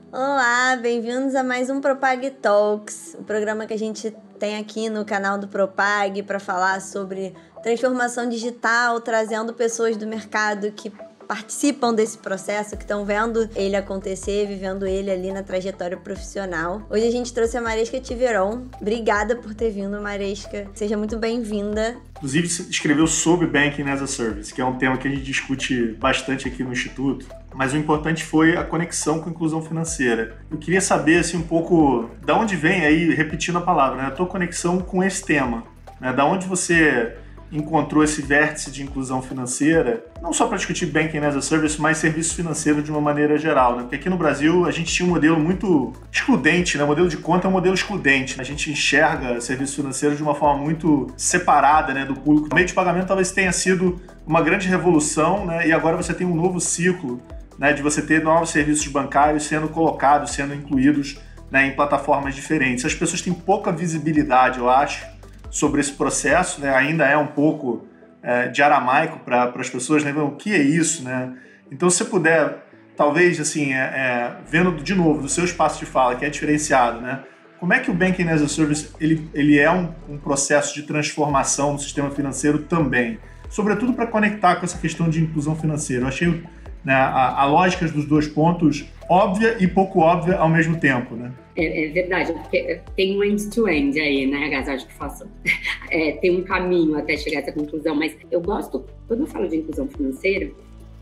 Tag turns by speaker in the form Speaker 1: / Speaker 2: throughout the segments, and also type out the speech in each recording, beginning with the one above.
Speaker 1: Olá, bem-vindos a mais um Propag Talks, o programa que a gente tem aqui no canal do Propag para falar sobre transformação digital, trazendo pessoas do mercado que participam desse processo, que estão vendo ele acontecer, vivendo ele ali na trajetória profissional. Hoje a gente trouxe a Mariska Tiveron. Obrigada por ter vindo, Mariska. Seja muito bem-vinda.
Speaker 2: Inclusive, escreveu sobre Banking as a Service, que é um tema que a gente discute bastante aqui no Instituto. Mas o importante foi a conexão com a inclusão financeira. Eu queria saber assim, um pouco de onde vem, aí repetindo a palavra, né, a tua conexão com esse tema. Né, da onde você encontrou esse vértice de inclusão financeira, não só para discutir Banking as a Service, mas serviço financeiro de uma maneira geral, né? Porque aqui no Brasil a gente tinha um modelo muito excludente, né? O modelo de conta é um modelo excludente. A gente enxerga serviço financeiro de uma forma muito separada, né, do público. O meio de pagamento talvez tenha sido uma grande revolução, né? E agora você tem um novo ciclo, né, de você ter novos serviços bancários sendo colocados, sendo incluídos, né, em plataformas diferentes. As pessoas têm pouca visibilidade, eu acho, sobre esse processo, né? Ainda é um pouco de aramaico para as pessoas, né? O que é isso, né? Então, se você puder, talvez, assim, vendo de novo do seu espaço de fala, que é diferenciado, né? Como é que o Banking as a Service ele é um processo de transformação no sistema financeiro também? Sobretudo para conectar com essa questão de inclusão financeira. Eu achei, né, a lógica dos dois pontos óbvia e pouco óbvia ao mesmo tempo, né?
Speaker 3: É verdade, porque tem um end-to-end aí, né, Gás? Acho que faço. Tem um caminho até chegar a essa conclusão, mas eu gosto, quando eu falo de inclusão financeira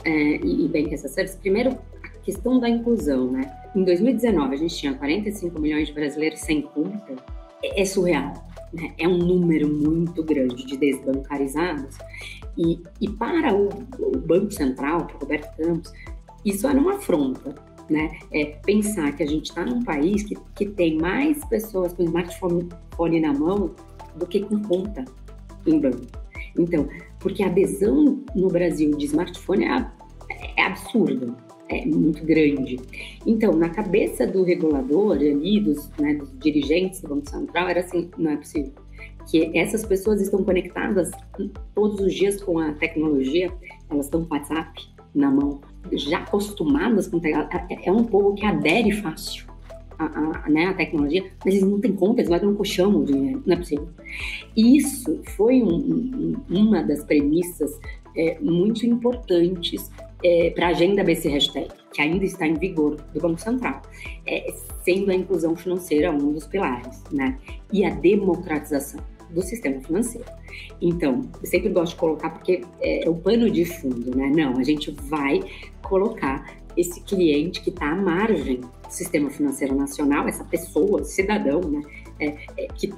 Speaker 3: e Banking as a Service, primeiro, a questão da inclusão, né? Em 2019, a gente tinha 45 milhões de brasileiros sem conta. É surreal, né? É um número muito grande de desbancarizados. E para o Banco Central, para o Roberto Campos, isso era uma afronta, né? Pensar que a gente está num país que tem mais pessoas com smartphone na mão do que com conta em banco. Então, porque a adesão no Brasil de smartphone é absurda, é muito grande. Então, na cabeça do regulador ali, dos dirigentes do Banco Central, era assim, não é possível. Que essas pessoas estão conectadas todos os dias com a tecnologia, elas estão com o WhatsApp na mão, já acostumadas com é um povo que adere fácil à tecnologia, mas eles não têm conta, eles guardam no colchão o dinheiro, não é possível. Isso foi uma das premissas muito importantes para a agenda BC Hashtag, que ainda está em vigor do Banco Central, sendo a inclusão financeira um dos pilares, né? E a democratização do sistema financeiro. Então, eu sempre gosto de colocar porque é o pano de fundo, né? Não, a gente vai colocar esse cliente que está à margem do sistema financeiro nacional, essa pessoa, cidadão, né? Que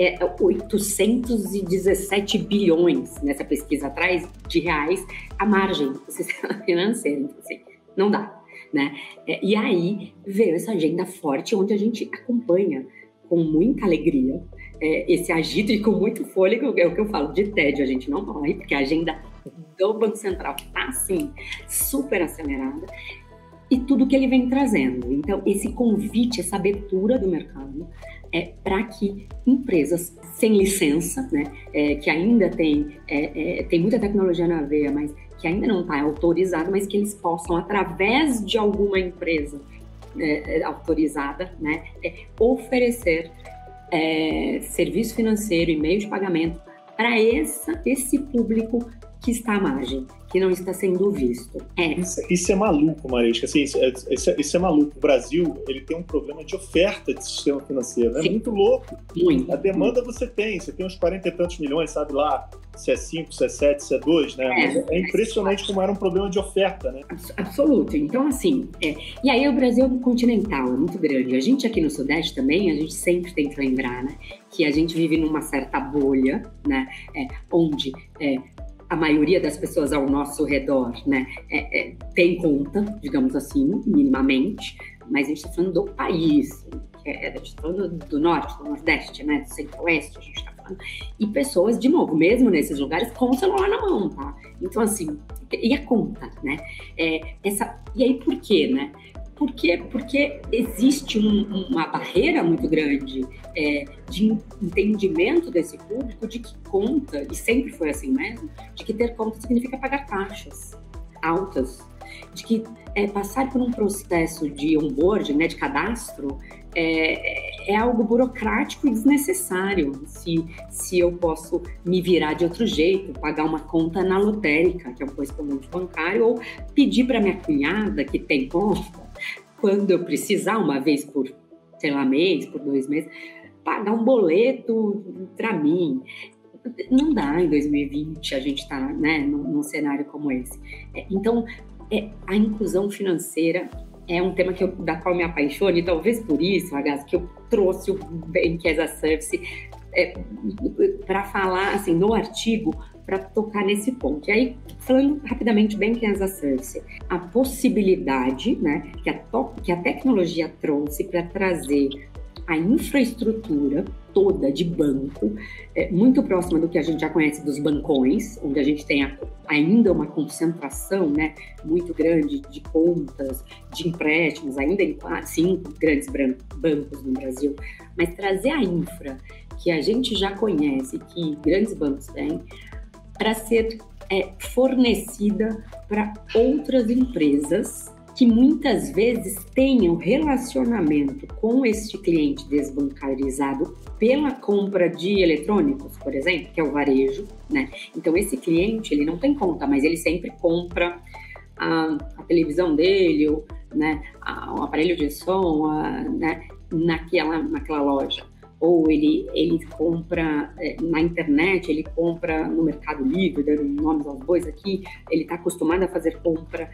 Speaker 3: 817 bilhões nessa pesquisa atrás de reais à margem do sistema financeiro. Então, assim, não dá, né? E aí veio essa agenda forte onde a gente acompanha com muita alegria esse agito e com muito fôlego, é o que eu falo, de tédio, a gente não morre, porque a agenda do Banco Central está, assim, super acelerada, e tudo que ele vem trazendo. Então, esse convite, essa abertura do mercado para que empresas sem licença, né, que ainda tem muita tecnologia na veia, mas que ainda não está autorizada, mas que eles possam, através de alguma empresa autorizada, né, oferecer serviço financeiro e meio de pagamento para esse público que está à margem, que não está sendo visto.
Speaker 2: Isso é maluco, Mariska. Assim, isso é maluco. O Brasil, ele tem um problema de oferta de sistema financeiro. É muito louco.
Speaker 3: Muito.
Speaker 2: A demanda você tem uns 40 e tantos milhões, sabe lá, se é 5, se é 7, se é 2, né? Mas é impressionante como era um problema de oferta, né?
Speaker 3: Absoluto. Então, assim, e aí o Brasil continental é muito grande. A gente aqui no Sudeste também, a gente sempre tem que lembrar, né, que a gente vive numa certa bolha, né, onde a maioria das pessoas ao nosso redor, né, tem conta, digamos assim, minimamente, mas a gente está falando do país, a gente está falando do Norte, do Nordeste, né, do Centro-Oeste, a gente está falando, e pessoas, de novo, mesmo nesses lugares, com o celular na mão, tá? Então, assim, e a conta, né? E aí, por quê, né? Porque existe uma barreira muito grande de entendimento desse público de que conta, e sempre foi assim mesmo, de que ter conta significa pagar taxas altas. de que passar por um processo de onboarding, né, de cadastro, é algo burocrático e desnecessário. Se eu posso me virar de outro jeito, pagar uma conta na lotérica, que é um correspondente bancário, ou pedir para minha cunhada, que tem conta, quando eu precisar, uma vez por, sei lá, mês, por 2 meses, pagar um boleto para mim. Não dá em 2020 a gente está, né, num cenário como esse. Então, a inclusão financeira é um tema da qual me apaixono, e talvez por isso, Agassi, que eu trouxe o Bank as a Service para falar, assim, no artigo, para tocar nesse ponto. E aí, falando rapidamente Bank as a Service, a possibilidade, né, que a tecnologia trouxe para trazer a infraestrutura toda de banco, muito próxima do que a gente já conhece dos bancões, onde a gente tem ainda uma concentração, né, muito grande de contas, de empréstimos, ainda em 5 grandes bancos no Brasil, mas trazer a infra que a gente já conhece, que grandes bancos têm, para ser fornecida para outras empresas que muitas vezes tenham relacionamento com este cliente desbancarizado pela compra de eletrônicos, por exemplo, que é o varejo, né? Então, esse cliente, ele não tem conta, mas ele sempre compra a televisão dele, ou, né, o aparelho de som, né, naquela loja. Ou ele compra na internet, ele compra no Mercado Livre, dando nomes aos bois aqui, ele está acostumado a fazer compra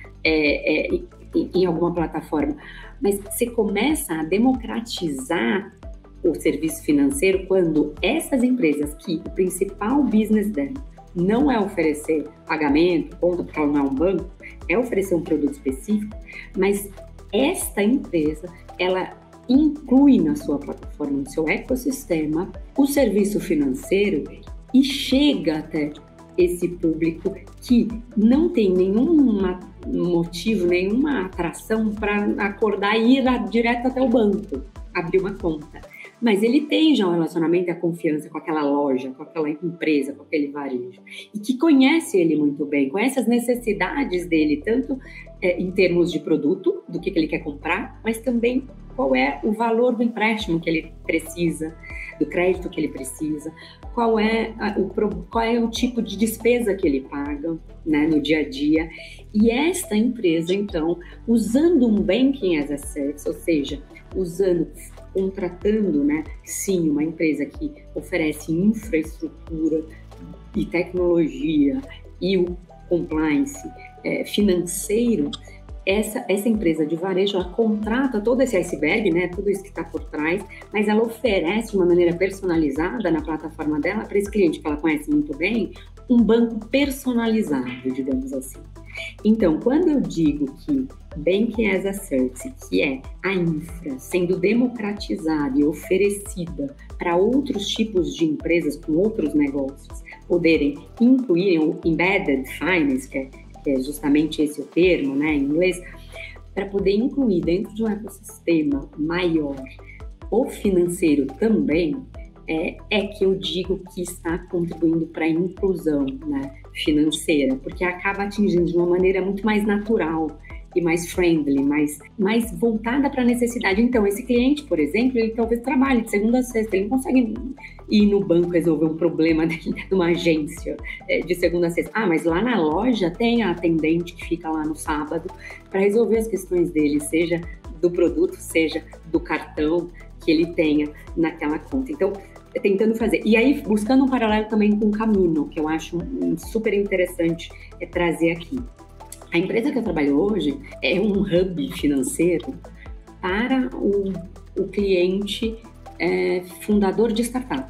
Speaker 3: em alguma plataforma. Mas você começa a democratizar o serviço financeiro quando essas empresas, que o principal business dela não é oferecer pagamento, conta, porque ela não é um banco, é oferecer um produto específico, mas esta empresa, ela inclui na sua plataforma, no seu ecossistema, o serviço financeiro e chega até esse público que não tem nenhum motivo, nenhuma atração para acordar e ir direto até o banco, abrir uma conta. Mas ele tem já um relacionamento e a confiança com aquela loja, com aquela empresa, com aquele varejo. E que conhece ele muito bem, conhece as necessidades dele, tanto em termos de produto, do que ele quer comprar, mas também qual é o valor do empréstimo que ele precisa, do crédito que ele precisa, qual é o tipo de despesa que ele paga, né, no dia a dia. E esta empresa, então, usando um Banking as a Service, ou seja, contratando, né, sim, uma empresa que oferece infraestrutura e tecnologia e o compliance financeiro, essa empresa de varejo, ela contrata todo esse iceberg, né, tudo isso que está por trás, mas ela oferece de uma maneira personalizada na plataforma dela, para esse cliente que ela conhece muito bem, um banco personalizado, digamos assim. Então, quando eu digo que Banking as a Service, que é a infra sendo democratizada e oferecida para outros tipos de empresas com outros negócios poderem incluir o Embedded Finance, que é justamente esse o termo, né, em inglês, para poder incluir dentro de um ecossistema maior o financeiro também, que eu digo que está contribuindo para a inclusão, né, financeira, porque acaba atingindo de uma maneira muito mais natural e mais friendly, mais voltada para a necessidade. Então, esse cliente, por exemplo, ele talvez trabalhe de segunda a sexta, ele não consegue ir no banco resolver um problema de uma agência de segunda a sexta. Mas lá na loja tem a atendente que fica lá no sábado para resolver as questões dele, seja do produto, seja do cartão que ele tenha naquela conta. Então, tentando fazer. E aí, buscando um paralelo também com o Camino, que eu acho super interessante trazer aqui. A empresa que eu trabalho hoje é um hub financeiro para o cliente fundador de startup.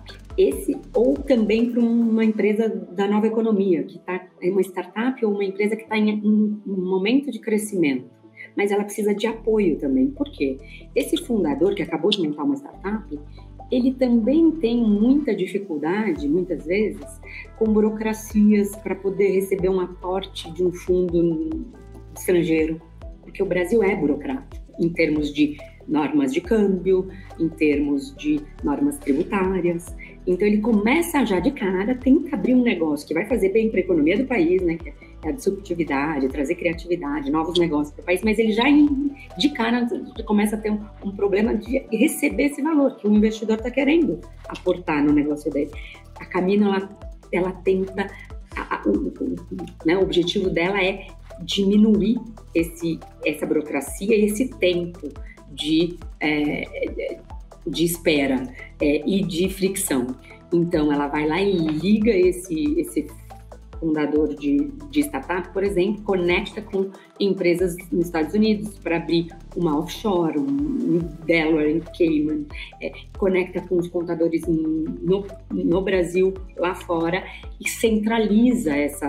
Speaker 3: Ou também para uma empresa da nova economia, que é uma startup ou uma empresa que está em um momento de crescimento, mas ela precisa de apoio também. Por quê? Esse fundador que acabou de montar uma startup, ele também tem muita dificuldade, muitas vezes, com burocracias para poder receber um aporte de um fundo estrangeiro, porque o Brasil é burocrático, em termos de normas de câmbio, em termos de normas tributárias. Então, ele começa já de cara, tenta abrir um negócio que vai fazer bem para a economia do país, né? Que a disruptividade, trazer criatividade, novos negócios para o país, mas ele já de cara começa a ter um problema de receber esse valor que o investidor está querendo aportar no negócio dele. A Camino, ela tenta, o objetivo dela é diminuir essa burocracia e esse tempo de espera e de fricção. Então, ela vai lá e liga esse fundador de startup, por exemplo, conecta com empresas nos Estados Unidos para abrir uma offshore, um Delaware, em Cayman, conecta com os contadores no Brasil, lá fora, e centraliza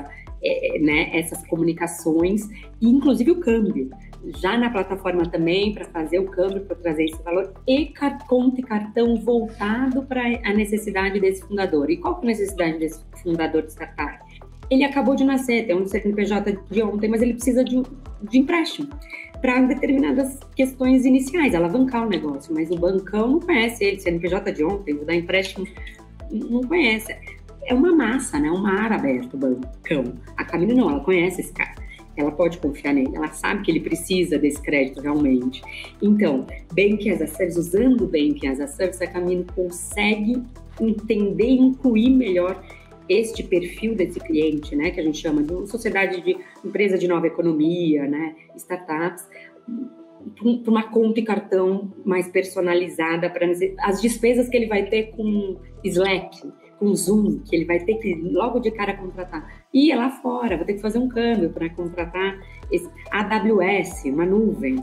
Speaker 3: essas comunicações, e inclusive o câmbio. Já na plataforma também, para fazer o câmbio, para trazer esse valor, e conta e cartão voltado para a necessidade desse fundador. E qual que é a necessidade desse fundador de startup? Ele acabou de nascer, tem um CNPJ de ontem, mas ele precisa de empréstimo para determinadas questões iniciais, alavancar o negócio. Mas o bancão não conhece ele, CNPJ de ontem, vou dar empréstimo, não conhece. É uma massa, né? Um mar aberto, o bancão. A Camino não, ela conhece esse cara. Ela pode confiar nele, ela sabe que ele precisa desse crédito realmente. Então, Banking as a Service, usando o Banking as a Service, a Camino consegue entender e incluir melhor este perfil desse cliente, né, que a gente chama de sociedade de empresa de nova economia, né, startups, para uma conta e cartão mais personalizada para as despesas que ele vai ter com Slack, com Zoom, que ele vai ter que logo de cara contratar. E lá fora, vou ter que fazer um câmbio para contratar AWS, uma nuvem.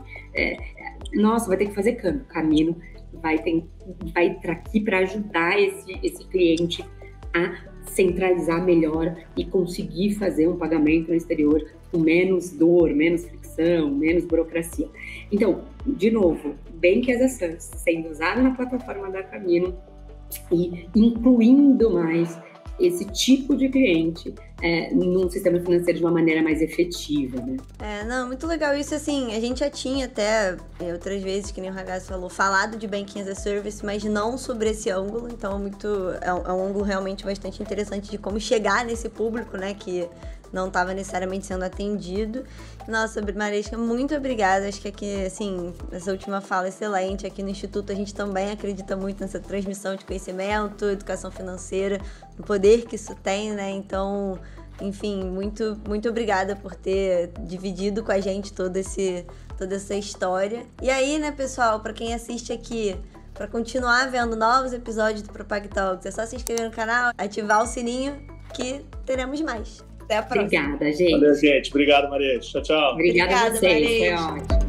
Speaker 3: Nossa, vai ter que fazer câmbio. Camino vai estar aqui para ajudar esse cliente a centralizar melhor e conseguir fazer um pagamento no exterior com menos dor, menos fricção, menos burocracia. Então, de novo, Banking as a Service sendo usado na plataforma da Camino e incluindo mais esse tipo de cliente num sistema financeiro de uma maneira mais efetiva, né?
Speaker 1: Não, muito legal isso, assim, a gente já tinha até outras vezes, que nem o Ragazzo falou, falado de Banking as a Service, mas não sobre esse ângulo, então é um ângulo realmente bastante interessante de como chegar nesse público, né, que não estava necessariamente sendo atendido. Nossa, Maresca, muito obrigada. Acho que aqui, assim, essa última fala excelente. Aqui no Instituto a gente também acredita muito nessa transmissão de conhecimento, educação financeira, no poder que isso tem, né? Então, enfim, muito, muito obrigada por ter dividido com a gente toda essa história. E aí, né, pessoal, para quem assiste aqui, para continuar vendo novos episódios do Propag Talks, é só se inscrever no canal, ativar o sininho que teremos mais. Até a próxima.
Speaker 3: Obrigada, gente.
Speaker 2: Valeu, gente. Obrigado, Maria. Tchau, tchau.
Speaker 3: Obrigada a vocês.
Speaker 1: Maria.
Speaker 3: Foi ótimo.